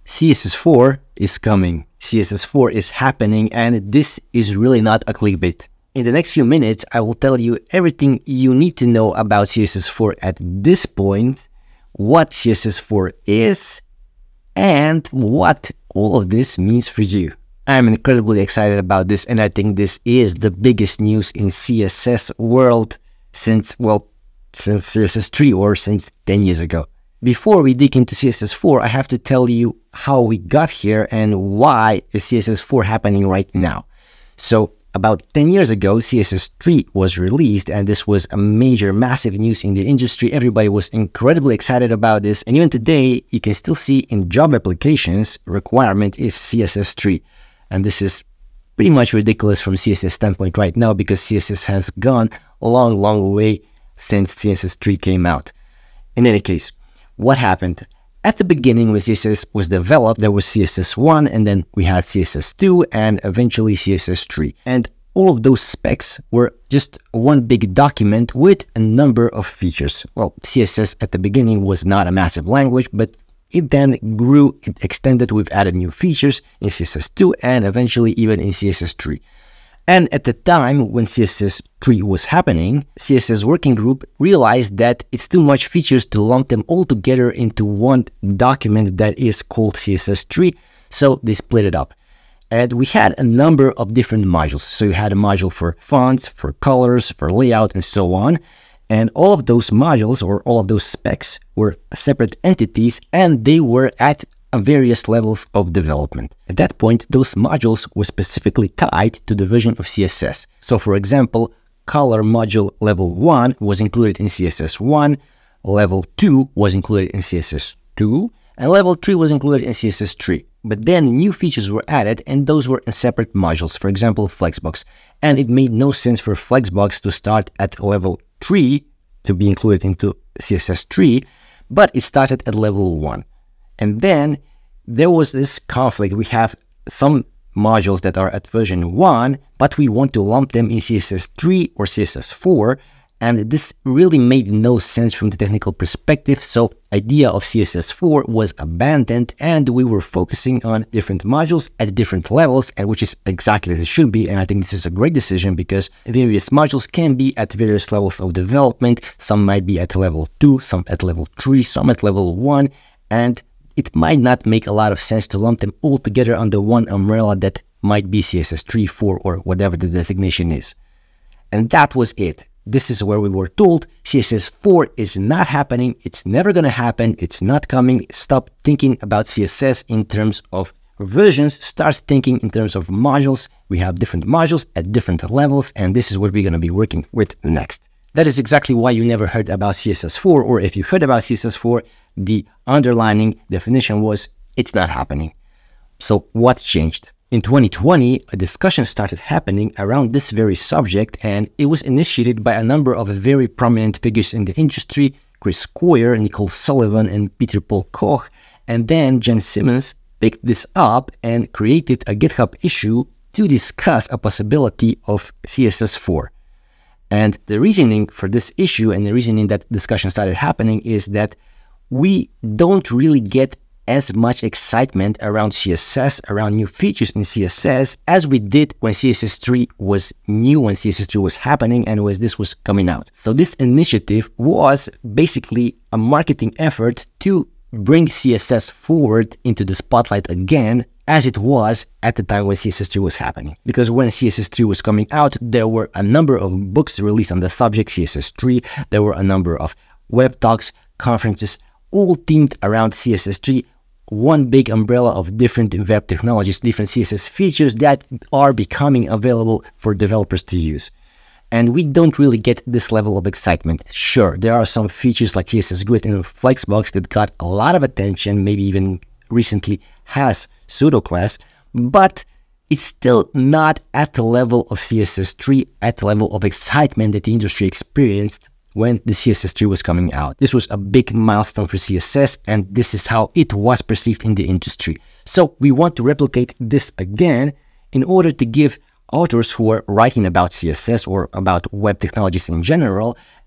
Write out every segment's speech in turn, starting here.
CSS4 is coming. CSS4 is happening, and this is really not a clickbait. In the next few minutes, I will tell you everything you need to know about CSS4 at this point, what CSS4 is, and what all of this means for you. I'm incredibly excited about this, and I think this is the biggest news in CSS world since CSS3 or since 10 years ago. Before we dig into CSS4, I have to tell you how we got here and why is CSS4 happening right now. So about 10 years ago, CSS3 was released, and this was a major, massive news in the industry. Everybody was incredibly excited about this, and even today, you can still see in job applications, requirement is CSS3. And this is pretty much ridiculous from CSS standpoint right now because CSS has gone a long, long way since CSS3 came out. In any case, what happened? At the beginning, when CSS was developed, there was CSS1, and then we had CSS2, and eventually CSS3. And all of those specs were just one big document with a number of features. Well, CSS at the beginning was not a massive language, but it then grew, it extended, we've added new features in CSS2 and eventually even in CSS3. And at the time when CSS3 was happening, CSS working group realized that it's too much features to lump them all together into one document that is called CSS3, so they split it up. And we had a number of different modules. So you had a module for fonts, for colors, for layout, and so on. And all of those modules or all of those specs were separate entities, and they were at various levels of development. At that point, those modules were specifically tied to the version of CSS. So for example, color module level 1 was included in CSS1, level 2 was included in CSS2, and level 3 was included in CSS3. But then new features were added, and those were in separate modules, for example, Flexbox. And it made no sense for Flexbox to start at level 3 to be included into CSS3, but it started at level 1. And then there was this conflict. We have some modules that are at version 1, but we want to lump them in CSS3 or CSS4, and this really made no sense from the technical perspective, so idea of CSS4 was abandoned, and we were focusing on different modules at different levels, and which is exactly as it should be. And I think this is a great decision because various modules can be at various levels of development. Some might be at level 2, some at level 3, some at level 1, and it might not make a lot of sense to lump them all together under one umbrella that might be CSS3, 4, or whatever the designation is. And that was it. This is where we were told CSS4 is not happening, it's never going to happen, it's not coming. Stop thinking about CSS in terms of versions, start thinking in terms of modules. We have different modules at different levels, and this is what we're going to be working with next. That is exactly why you never heard about CSS4, or if you heard about CSS4, the underlining definition was it's not happening. So what changed? In 2020, a discussion started happening around this very subject, and it was initiated by a number of very prominent figures in the industry, Chris Coyier, Nicole Sullivan, and Peter Paul Koch. And then Jen Simmons picked this up and created a GitHub issue to discuss a possibility of CSS4. And the reasoning for this issue and the reasoning that discussion started happening is that we don't really get as much excitement around CSS, around new features in CSS, as we did when CSS3 was new, when CSS3 was happening, and when this was coming out. So this initiative was basically a marketing effort to bring CSS forward into the spotlight again, as it was at the time when CSS3 was happening. Because when CSS3 was coming out, there were a number of books released on the subject CSS3, there were a number of web talks, conferences, all themed around CSS3, one big umbrella of different web technologies, different CSS features that are becoming available for developers to use. And we don't really get this level of excitement. Sure, there are some features like CSS Grid and Flexbox that got a lot of attention, maybe even recently has pseudo class, but it's still not at the level of CSS3, at the level of excitement that the industry experienced when the CSS3 was coming out. This was a big milestone for CSS, and this is how it was perceived in the industry. So we want to replicate this again in order to give authors who are writing about CSS or about web technologies in general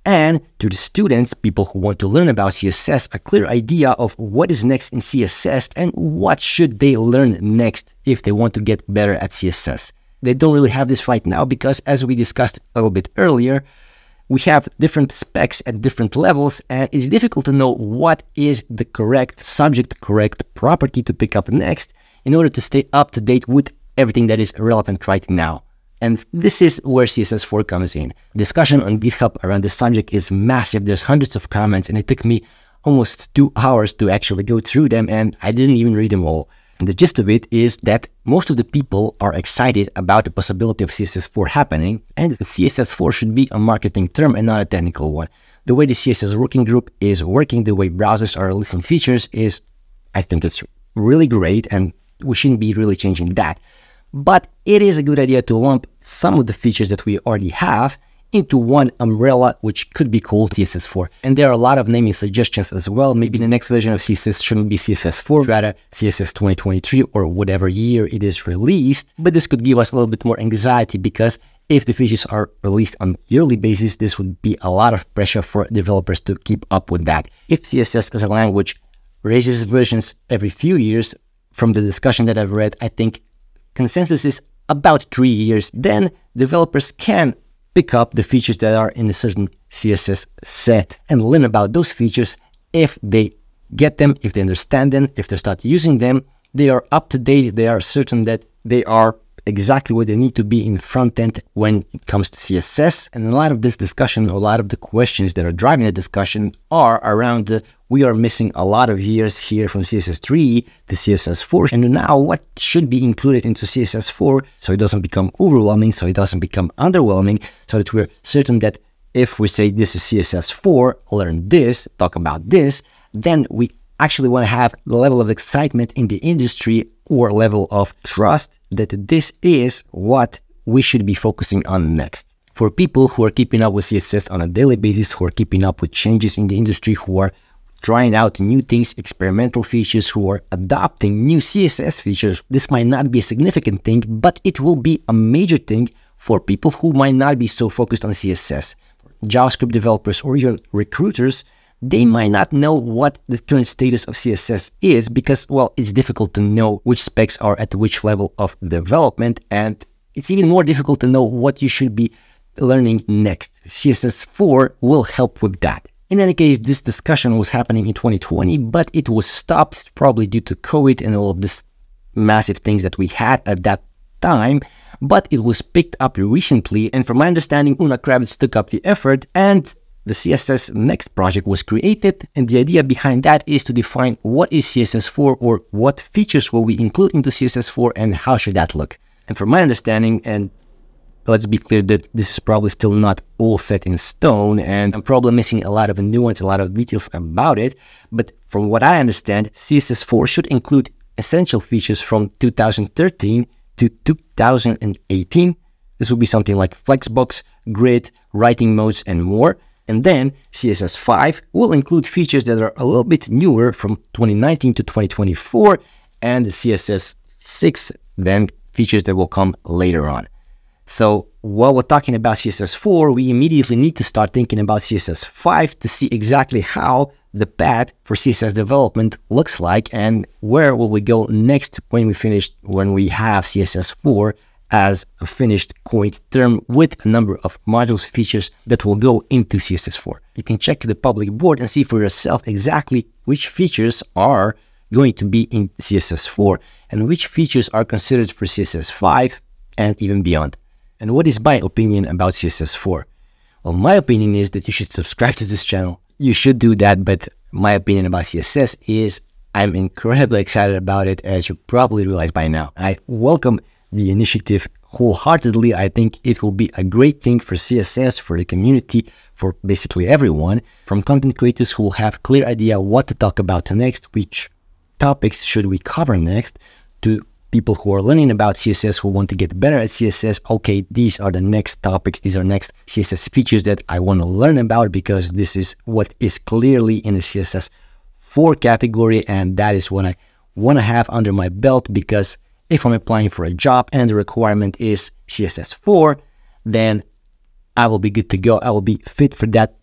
And to the students, people who want to learn about CSS, a clear idea of what is next in CSS and what should they learn next if they want to get better at CSS. They don't really have this right now because, as we discussed a little bit earlier, we have different specs at different levels, and it's difficult to know what is the correct subject, correct property to pick up next in order to stay up to date with everything that is relevant right now. And this is where CSS4 comes in. Discussion on GitHub around this subject is massive. There's hundreds of comments, and it took me almost 2 hours to actually go through them, and I didn't even read them all. And the gist of it is that most of the people are excited about the possibility of CSS4 happening, and the CSS4 should be a marketing term and not a technical one. The way the CSS working group is working, the way browsers are releasing features is, I think it's really great, and we shouldn't be really changing that. But it is a good idea to lump some of the features that we already have into one umbrella, which could be called CSS4. And there are a lot of naming suggestions as well. Maybe the next version of CSS shouldn't be CSS4, rather CSS 2023 or whatever year it is released. But this could give us a little bit more anxiety because if the features are released on a yearly basis, this would be a lot of pressure for developers to keep up with that. If CSS as a language raises versions every few years, from the discussion that I've read, I think consensus is about 3 years, then developers can pick up the features that are in a certain CSS set and learn about those features. If they get them, if they understand them, if they start using them, they are up to date, they are certain that they are exactly where they need to be in front end when it comes to CSS. And a lot of this discussion, a lot of the questions that are driving the discussion are around we are missing a lot of years here from CSS3 to CSS4. And now what should be included into CSS4 so it doesn't become overwhelming, so it doesn't become underwhelming, so that we're certain that if we say this is CSS4, learn this, talk about this, then we actually want to have the level of excitement in the industry or level of trust that this is what we should be focusing on next. For people who are keeping up with CSS on a daily basis, who are keeping up with changes in the industry, who are trying out new things, experimental features, who are adopting new CSS features, this might not be a significant thing, but it will be a major thing for people who might not be so focused on CSS. JavaScript developers or even recruiters, they might not know what the current status of CSS is because, well, it's difficult to know which specs are at which level of development, and it's even more difficult to know what you should be learning next. CSS4 will help with that. In any case, this discussion was happening in 2020, but it was stopped probably due to COVID and all of this massive things that we had at that time, but it was picked up recently, and from my understanding, Una Kravitz took up the effort and the CSS Next project was created, and the idea behind that is to define what is CSS4 or what features will we include into CSS4 and how should that look. And from my understanding, and let's be clear that this is probably still not all set in stone, and I'm probably missing a lot of nuance, a lot of details about it, but from what I understand, CSS4 should include essential features from 2013 to 2018. This will be something like Flexbox, Grid, writing modes, and more. And then CSS5 will include features that are a little bit newer from 2019 to 2024, and CSS6 then features that will come later on. So while we're talking about CSS4, we immediately need to start thinking about CSS5 to see exactly how the path for CSS development looks like and where will we go next when we have CSS4 as a finished coined term with a number of modules features that will go into CSS4. You can check the public board and see for yourself exactly which features are going to be in CSS4 and which features are considered for CSS5 and even beyond. And what is my opinion about CSS4? Well, my opinion is that you should subscribe to this channel. You should do that, but my opinion about CSS is I'm incredibly excited about it, as you probably realize by now. I welcome the initiative wholeheartedly. I think it will be a great thing for CSS, for the community, for basically everyone, from content creators who will have clear idea what to talk about next, which topics should we cover next, to people who are learning about CSS, who want to get better at CSS. Okay, these are the next topics, these are next CSS features that I want to learn about because this is what is clearly in the CSS4 category, and that is what I want to have under my belt, because if I'm applying for a job and the requirement is CSS4, then I will be good to go. I will be fit for that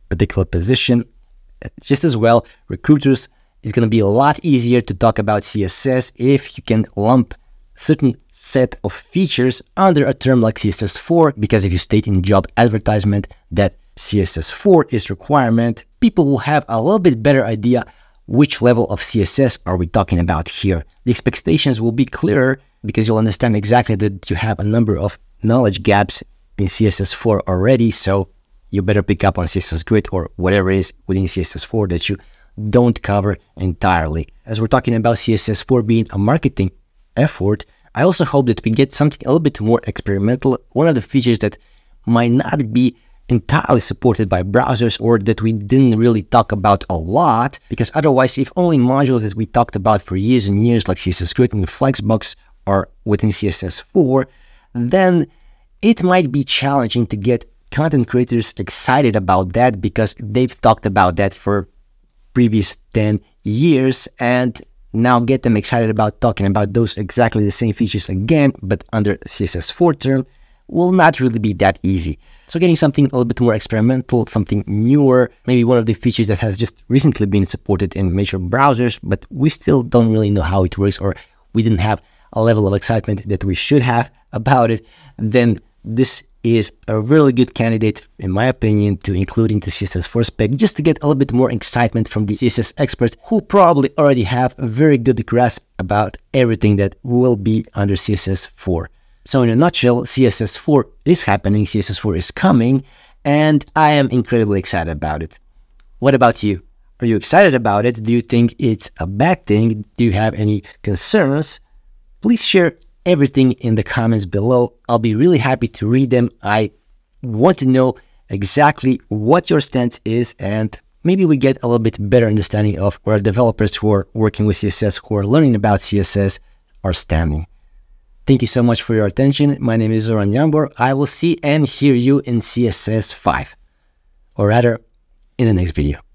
particular position. Just as well, recruiters, it's going to be a lot easier to talk about CSS if you can lump certain set of features under a term like CSS4, because if you state in job advertisement that CSS4 is requirement, people will have a little bit better idea which level of CSS are we talking about here. The expectations will be clearer because you'll understand exactly that you have a number of knowledge gaps in CSS4 already, so you better pick up on CSS Grid or whatever is within CSS4 that you don't cover entirely. As we're talking about CSS4 being a marketing effort, I also hope that we get something a little bit more experimental. One of the features that might not be entirely supported by browsers, or that we didn't really talk about a lot, because otherwise, if only modules that we talked about for years and years, like CSS Grid and the Flexbox, are within CSS4, then it might be challenging to get content creators excited about that, because they've talked about that for previous 10 years, and now get them excited about talking about those exactly the same features again, but under CSS4 term, will not really be that easy. So getting something a little bit more experimental, something newer, maybe one of the features that has just recently been supported in major browsers, but we still don't really know how it works, or we didn't have a level of excitement that we should have about it, then this is a really good candidate, in my opinion, to include into CSS4 spec, just to get a little bit more excitement from the CSS experts who probably already have a very good grasp about everything that will be under CSS4. So in a nutshell, CSS4 is happening, CSS4 is coming, and I am incredibly excited about it. What about you? Are you excited about it? Do you think it's a bad thing? Do you have any concerns? Please share everything in the comments below. I'll be really happy to read them. I want to know exactly what your stance is, and maybe we get a little bit better understanding of where developers who are working with CSS, who are learning about CSS, are standing. Thank you so much for your attention. My name is Zoran Jambor. I will see and hear you in CSS 5, or rather, in the next video.